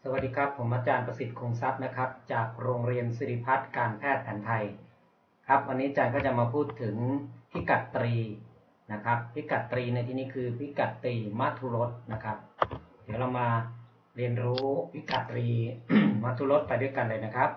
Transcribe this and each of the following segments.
สวัสดีครับผมอาจารย์ประสิทธิ์คงทรัพย์นะครับจากโรงเรียนศิริพัฒน์การแพทย์แผนไทยครับวันนี้อาจารย์ก็จะมาพูดถึงพิกัดตรีนะครับพิกัดตรีในที่นี้คือพิกัดตรีมัทุรสนะครับเดี๋ยวเรามาเรียนรู้พิกัดตรี มัทุรสไปด้วยกันเลยนะครับ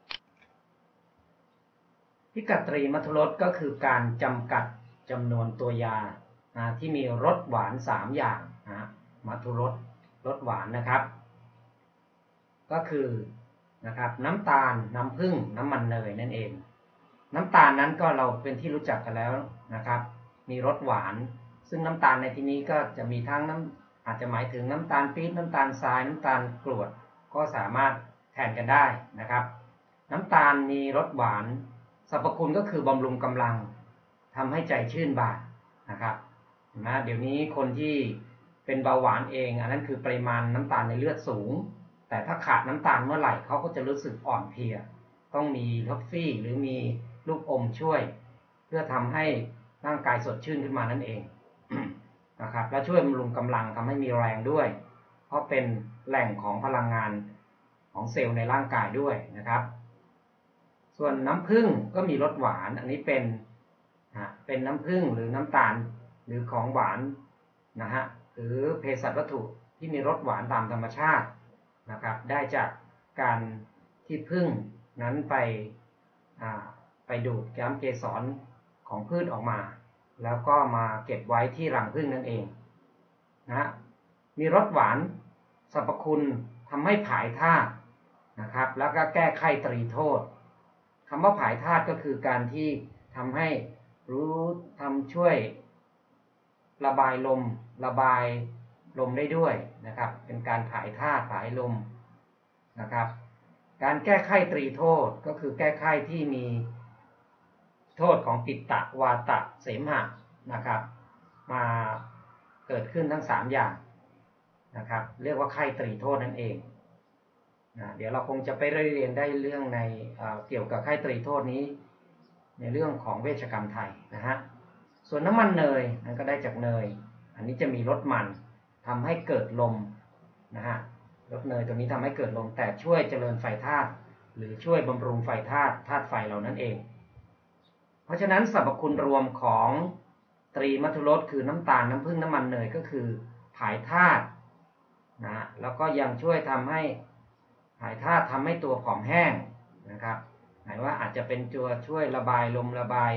พิกัดตรีมัทุรสก็คือการจำกัดจำนวนตัวยาที่มีรสหวาน3อย่างมัทุรสรสหวานนะครับก็คือนะครับน้ำตาลน้ำผึ้งน้ำมันเนยนั่นเองน้ำตาลนั้นก็เราเป็นที่รู้จักกันแล้วนะครับมีรสหวานซึ่งน้ำตาลในที่นี้ก็จะมีทั้งอาจจะหมายถึงน้ำตาลปี๊บน้ำตาลทรายน้ำตาลกรวดก็สามารถแทนกันได้นะครับน้ำตาลมีรสหวานสรรพคุณก็คือบำรุงกำลังทำให้ใจชื่นบานนะครับเดี๋ยวนี้คนที่เป็นเบาหวานเองอันนั้นคือปริมาณน้ำตาลในเลือดสูงแต่ถ้าขาดน้ำตาลเมื่อไหร่เขาก็จะรู้สึกอ่อนเพลียต้องมีท็อฟฟี่หรือมีลูกอมช่วยเพื่อทำให้ร่างกายสดชื่นขึ้นมานั่นเอง นะครับและช่วยบำรุงกำลังทำให้มีแรงด้วยเพราะเป็นแหล่งของพลังงานของเซลล์ในร่างกายด้วยนะครับส่วนน้ำผึ้งก็มีรสหวานอันนี้เป็นน้ำผึ้งหรือน้ำตาลหรือของหวานนะฮะหรือเภสัชวัตถุที่มีรสหวานตามธรรมชาตินะครับได้จากการที่ผึ้งนั้นไปดูดน้ำเกสรของพืชออกมาแล้วก็มาเก็บไว้ที่รังผึ้งนั่นเองนะมีรสหวานสรรพคุณทำให้ผายธาตุนะครับแล้วก็แก้ไขตรีโทษคำว่าผายธาตุก็คือการที่ทำให้ช่วยระบายลมได้ด้วยนะครับเป็นการผายธาตุผายลมนะครับการแก้ไขตรีโทษก็คือแก้ไขที่มีโทษของปิตตะวาตะเสมหะนะครับมาเกิดขึ้นทั้ง3อย่างนะครับเรียกว่าไข้ตรีโทษนั่นเองเดี๋ยวเราคงจะไปเรียนได้เรื่องในเกี่ยวกับไข้ตรีโทษนี้ในเรื่องของเวชกรรมไทยนะฮะส่วนน้ำมันเนยนั้นก็ได้จากเนยอันนี้จะมีรสมันทำให้เกิดลมนะฮะรสเนยตัวนี้ทำให้เกิดลมแต่ช่วยเจริญไฟธาตุหรือช่วยบำรุงไฟธาตุไฟเหล่านั้นเองเพราะฉะนั้นสรรพคุณรวมของตรีมัทุรสคือน้ำตาลน้ำผึ้งน้ำมันเนยก็คือผายธาตุนะแล้วก็ยังช่วยทำให้ผายธาตุทำให้ตัวผอมแห้งนะครับหมายว่าอาจจะเป็นตัวช่วยระบายลมระบาย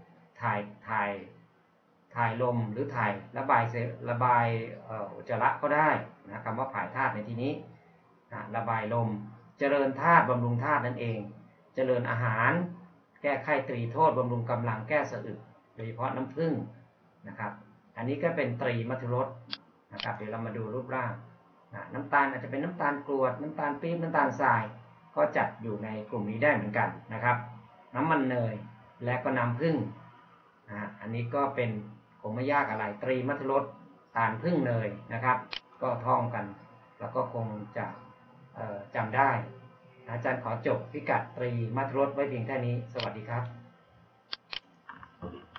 ถ่ายลมหรือระบายอุจจาระก็ได้นะคำว่าผายธาตุในที่นี้ระบายลมเจริญธาตุบำรุงธาตุนั่นเองเจริญอาหารแก้ไขตรีโทษบำรุงกำลังแก้สะอึกโดยเฉพาะน้ำผึ้งนะครับอันนี้ก็เป็นตรีมัทุรสนะครับเดี๋ยวเรามาดูรูปร่างน้ำตาลอาจจะเป็นน้ำตาลกรวดน้ำตาลปี๊บน้ำตาลทรายก็จัดอยู่ในกลุ่มนี้ได้เหมือนกันนะครับน้ำมันเนยและก็น้ำผึ้งอันนี้ก็เป็นคงไม่ยากอะไรตรีมัทุรสตาลผึ้งเนยนะครับก็ท่องกันแล้วก็คงจะจำได้อาจารย์ขอจบพิกัดตรีมัทุรสไว้เพียงแค่นี้สวัสดีครับ